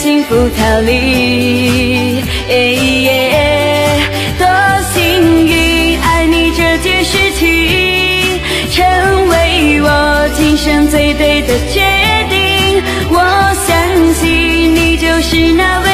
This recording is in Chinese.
幸福逃离。多幸运，爱你这件事情成为我今生最对的决定。我相信你就是那位